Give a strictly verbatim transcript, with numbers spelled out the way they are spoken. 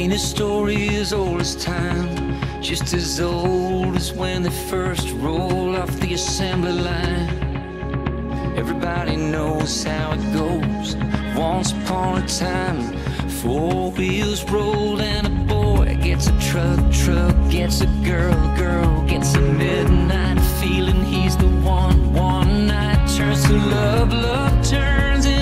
Ain't a story as old as time, just as old as when they first roll off the assembly line. Everybody knows how it goes. Once upon a time, four wheels roll and a boy gets a truck, truck gets a girl, girl gets a midnight feeling he's the one. One night turns to love, love turns into